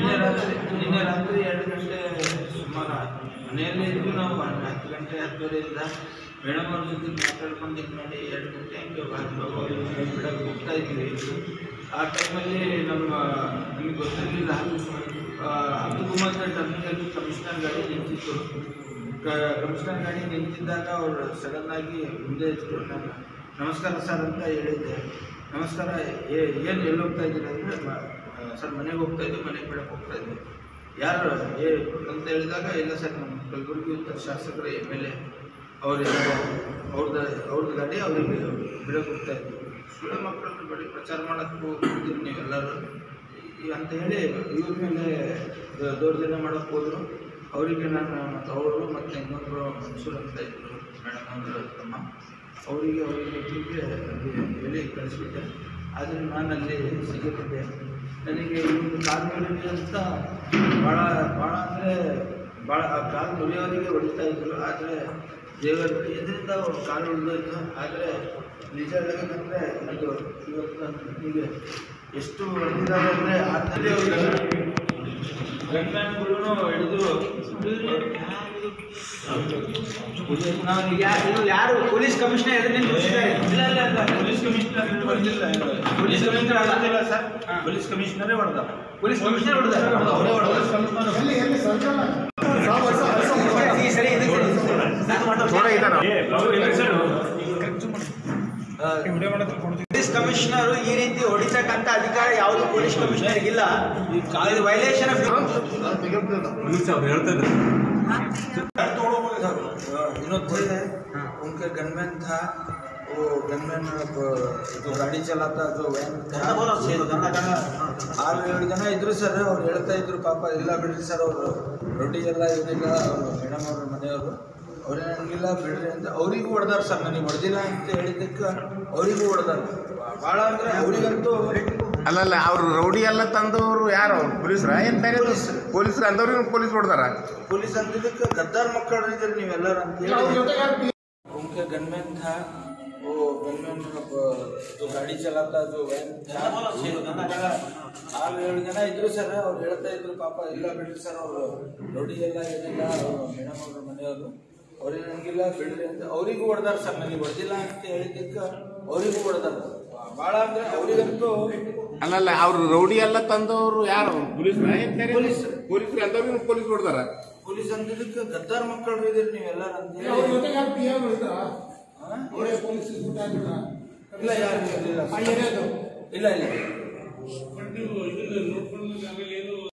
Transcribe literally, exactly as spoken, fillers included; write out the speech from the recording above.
ನಿನ್ನೆ ರಾತ್ರಿ ನಿನ್ನೆ ರಾತ್ರಿ ಎರಡು ಗಂಟೆ ಸುಮಾರು ಮನೆಯಲ್ಲೇ ಇದ್ವಿ ನಾವು. ಹತ್ತು ಗಂಟೆ ಹತ್ತುವರೆಯಿಂದ ಮೇಡಮ್ ಅವ್ರ ಜೊತೆ ಮಾತಾಡ್ಕೊಂಡು ಇದು ಮಾಡಿ ಎರಡು ಗಂಟೆ ಹಂಗೆ ಬಿಡಕ್ಕೆ ಹೋಗ್ತಾ ಇದ್ವಿ. ಆ ಟೈಮಲ್ಲಿ ನಮ್ಮ ನಮಗೆ ಗೊತ್ತಿರಲಿಲ್ಲ, ಅಬ್ದುಲ್ ಟರ್ಮಿನಲ್ಲಿ ಕಮಿಷನರ್ ಗಾಡಿ ನಿಂತಿತ್ತು. ಕಮಿಷನರ್ ಗಾಡಿ ನಿಂತಿದ್ದಾಗ ಅವರು ಸಡನ್ನಾಗಿ ಮುಂದೆ ಇದ್ರು. ನಾನು ನಮಸ್ಕಾರ ಸರ್ ಅಂತ ಹೇಳಿದ್ದೆ. ನಮಸ್ಕಾರ, ಏನು ಎಲ್ಲಿ ಹೋಗ್ತಾ ಇದ್ದೀರಿ ಅಂದರೆ, ಸರ್ ಮನೆಗೆ ಹೋಗ್ತಾ ಇದ್ವಿ, ಮನೆಗೆ ಬಿಡಕ್ಕೆ ಹೋಗ್ತಾ ಇದ್ವಿ. ಯಾರು ಏ ಅಂತ ಹೇಳಿದಾಗ, ಇಲ್ಲ ಸರ್ ನಮ್ಮ ಕಲಬುರಗಿ ಉತ್ತರ ಶಾಸಕರ ಎಮ್ ಎಲ್ ಎ ಅವರಿಗೆ ಅವ್ರದ್ದು ಅವ್ರದ್ದು ಗಾಡಿ ಅವರಿಗೆ ಬಿಡಕ್ಕೆ ಹೋಗ್ತಾ ಇದ್ವಿ. ಸುಳ್ಳು ಮಕ್ಕಳನ್ನು ಬರೀ ಪ್ರಚಾರ ಮಾಡೋಕ್ಕೆ ಹೋಗ್ತಿದ್ದೀರಿ ನೀವೆಲ್ಲರೂ ಅಂತ ಹೇಳಿ ಇವ್ರ ಮೇಲೆ ದೌರ್ಜನ್ಯ ಮಾಡೋಕ್ಕೆ ಹೋದರು. ಅವರಿಗೆ ನಾನು ಮತ್ತು ಅವರು ಮತ್ತು ಇನ್ನೊಬ್ಬರು ಮನ್ಸೂರ್ ಅಂತ ಇದ್ದರು ಮೇಡಮ್ ಅವರು ತಮ್ಮ, ಅವರಿಗೆ ಅವರಿಗೆ ತಿರುಗಿ ಅಲ್ಲಿ ಹೇಳಿ ಕಳಿಸ್ಬಿಟ್ಟೆ. ಆದರೆ ನಾನು ಅಲ್ಲಿ ಸಿಗುತ್ತಿದ್ದೆ. ನನಗೆ ಇವ್ರದ್ದು ಕಾಲು ಮುರಿಲಿ ಅಂತ ಭಾಳ ಭಾಳ ಅಂದರೆ ಭಾಳ ಆ ಕಾಲು ಮುರಿಯೋರಿಗೆ ಹೊಡಿತಾ ಇದ್ದರು. ಆದರೆ ದೇವರ ಇದರಿಂದ ಅವ್ರು ಕಾಲು ಉಳಿದೋಯ್ತು. ಆದರೆ ನಿಜ ಹೇಳಬೇಕಂದ್ರೆ ಇದು ಇವತ್ತು ನನಗೆ ಎಷ್ಟು ಹೊಡೆದಿದ್ದಾರೆ ಅಂದರೆ ಆದಲ್ಲಿ ಅವ್ರು ಗಂಡ್ಮ್ಯಾನ್ಗಳು ಹಿಡಿದು ನಾವು ಯಾರು ಪೊಲೀಸ್ ಕಮಿಷನರ್ ಎದುರು ನಿಂತಿದ್ದಾರೆ? ಇಲ್ಲ ಇಲ್ಲ ಇಲ್ಲ ಪೊಲೀಸ್ ಕಮಿಷನರ್ ಹೊಡೆದಿಲ್ಲ. ಪೊಲೀಸ್ ಕಮಿಷನರ್ ಹೊಡೆದಿಲ್ಲ ಸರ್, ಪೊಲೀಸ್ ಕಮಿಷನರೇ ಹೊಡೆದ. ಪೊಲೀಸ್ ಕಮಿಷನರ್ ಹೊಡೆದಾರೆ, ಅವರೇ ಹೊಡೆದ. ಸರಿ ಪೊಲೀಸ್ ಕಮಿಷನರ್ ಈ ರೀತಿ ಹೊಡಿತಕ್ಕಂಥ ಅಧಿಕಾರ ಯಾವುದು ಪೊಲೀಸ್ ಕಮಿಷನರ್ ಇಲ್ಲ. ಇದು ವೈಲೇಷನ್ ಆಫ್ ಹೇಳ್ತಾ ಇದ್ರು. विनोद थे, उनके गनमैन था, वो गनमैन जो गाड़ी चलाता जो वैन ಆರು ಏಳು ಜನ ಇದ್ರು ಸರ್. ಅವ್ರು ಹೇಳ್ತಾ ಇದ್ರು, ಪಾಪ ಇಲ್ಲ ಬಿಡ್ರಿ ಸರ್, ಅವರು ರೊಟ್ಟಿ ಎಲ್ಲ ಏನಿಲ್ಲ, ಅವರು ಮೇಡಮ್ ಅವ್ರ ಮನೆಯವರು ಅವ್ರೇನಂಗಿಲ್ಲ ಬಿಡ್ರಿ ಅಂತ ಅವರಿಗೂ ಹೊಡೆದಾರ ಸರ್. ನನಗೆ ಹೊಡೆದಿಲ್ಲ ಅಂತ ಹೇಳಿದ್ದಕ್ಕೆ ಅವರಿಗೂ ಹೊಡೆದಾರ ಭಾಳ. ಅಂದರೆ ಅವರಿಗಂತೂ ಅಲ್ಲಲ್ಲ, ಅವರು ರೌಡಿ ಎಲ್ಲ ತಂದವರು ಯಾರು? ಪೊಲೀಸರ ಏನು ಬೇರೆ? ಪೊಲೀಸರು ಅಂದವ್ರಿಗೆ ಪೊಲೀಸ್ ಹೊಡೆದಾರ. ಪೊಲೀಸ್ ಅಂತಿದ್ದಕ್ಕೆ ಗದ್ದಾರ್ ಮಕ್ಕಳು ಇದ್ದೀರಿ ನೀವೆಲ್ಲರೂ ಅಂತ ಹೇಳಿ. उनके गनमैन था, वो गनमैन जो गाड़ी चलाता जो वैन ಆರು ಏಳು ಜನ ಇದ್ರು ಸರ್. ಅವ್ರು ಹೇಳ್ತಾ ಇದ್ರು, ಪಾಪ ಇಲ್ಲ ಬಿಡ್ರಿ ಸರ್, ಅವರು ರೊಡಿ ಎಲ್ಲ ಏನಿಲ್ಲ, ಅವರು ಮೇಡಮ್ ಅವ್ರ ಮನೆಯವರು ಅವ್ರೇನಂಗಿಲ್ಲ ಬಿಡ್ರಿ ಅಂತ ಅವರಿಗೂ ಹೊಡೆದಾರ ಸರ್. ನನಗೆ ಹೊಡೆದಿಲ್ಲ ಅಂತ ಹೇಳಿದ್ದಕ್ಕೆ ಅವರಿಗೂ ಹೊಡೆದಾರ ಭಾಳ. ಅಂದರೆ ಅವರಿಗಂತೂ ಅಲ್ಲಲ್ಲ, ಅವರು ರೌಡಿ ಎಲ್ಲ ತಂದವರು ಯಾರು? ಪೊಲೀಸರ ಏನು ಬೇರೆ? ಪೊಲೀಸ್ ಪೊಲೀಸರು ಅಂದವ್ರಿಗೆ ಪೊಲೀಸ್ ಹೊಡೆದಾರ. ಪೊಲೀಸ್ ಅಂದಿದ್ದಕ್ಕೆ ಗದ್ದಾರ್ ಮಕ್ಕಳು ಇದ್ದೀರಿ ನೀವೆಲ್ಲರೂ ಅಂತ ಹೇಳಿ. ಇಲ್ಲ ಯಾರು ಇಲ್ಲ ಇಲ್ಲ